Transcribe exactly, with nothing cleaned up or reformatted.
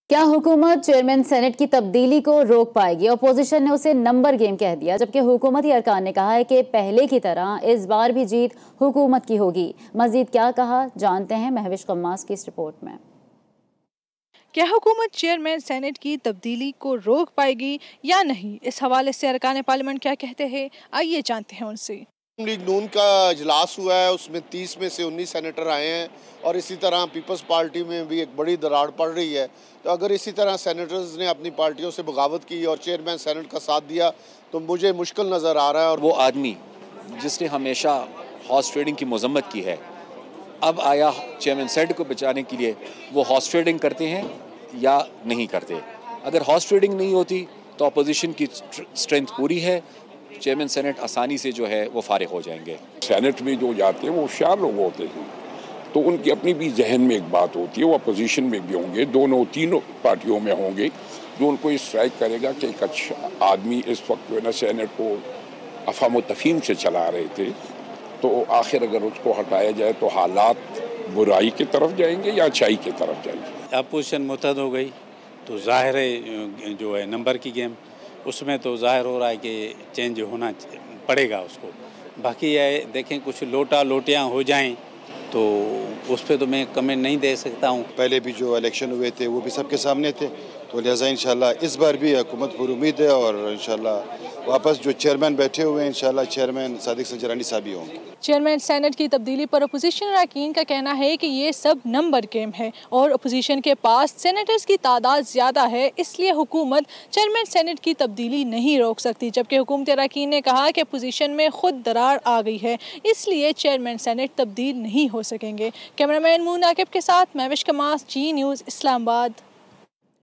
क्या हुकूमत chairman senate की तब्दीली को रोक पाएगी? अपोजिशन ने उसे नंबर गेम कह दिया, जबकि हुकूमती अरकान ने कहा है कि पहले की तरह इस बार भी जीत हुकूमत की होगी। मजीद क्या कहा, जानते हैं महविश की इस रिपोर्ट में। क्या हुकूमत चेयरमैन सेनेट की तब्दीली को रोक पाएगी या नहीं? इस हवाले से अरकान पार्लियामेंट क्या कहते हैं, आइए जानते हैं उनसे। लीग नून का इजलास हुआ है, उसमें तीस में से उन्नीस सेनेटर आए हैं और इसी तरह पीपल्स पार्टी में भी एक बड़ी दरार पड़ रही है। तो अगर इसी तरह सेनेटर्स ने अपनी पार्टियों से बगावत की और चेयरमैन सेनेट का साथ दिया तो मुझे मुश्किल नज़र आ रहा है। और वो आदमी जिसने हमेशा हॉर्स ट्रेडिंग की मजम्मत की है, अब आया चेयरमैन सेनेट को बचाने के लिए वो हॉर्स ट्रेडिंग करते हैं या नहीं करते। अगर हॉर्स ट्रेडिंग नहीं होती तो अपोजिशन की स्ट्रेंथ पूरी है, चेयरमैन सेनेट आसानी से जो है वो फारिग हो जाएंगे। सेनेट में जो जाते हैं वो होशियार लोग होते हैं, तो उनकी अपनी भी जहन में एक बात होती है, वो अपोजिशन में भी होंगे, दोनों तीनों पार्टियों में होंगे, जो उनको ये स्ट्राइक करेगा कि एक अच्छा आदमी इस वक्त जो है ना सेनेट को अफाम तफहीम से चला रहे थे, तो आखिर अगर उसको हटाया जाए तो हालात बुराई की तरफ जाएंगे या अच्छाई की तरफ जाएंगे। अपोजिशन मुतहद हो गई तो जाहिर है जो है नंबर की गेम, उसमें तो जाहिर हो रहा है कि चेंज होना पड़ेगा उसको। बाकी ये देखें कुछ लोटा लोटियाँ हो जाएं तो उस पर तो मैं कमेंट नहीं दे सकता हूँ। पहले भी जो इलेक्शन हुए थे वो भी सबके सामने थे, तो लिहाजा इंशाल्लाह इस बार भी हुकूमत पर उम्मीद है और इंशाल्लाह वापस जो चेयरमैन बैठे हुए हैं इंशाल्लाह चेयरमैन सादिक संजरानी साहब ही होंगे। चेयरमैन सेनेट की तब्दीली पर अपोजिशन अरकान का कहना है कि ये सब नंबर गेम है और अपोजिशन के पास सेनेटर्स की तादाद ज़्यादा है, इसलिए हुकूमत चेयरमैन सेनेट की तब्दीली नहीं रोक सकती। जबकि हुकूमती अरकान ने कहा कि अपोजिशन में खुद दरार आ गई है, इसलिए चेयरमैन सेनेट तब्दील नहीं हो सकेंगे। कैमरामैन मुनाकिब के साथ महविश, जी न्यूज़, इस्लामाबाद।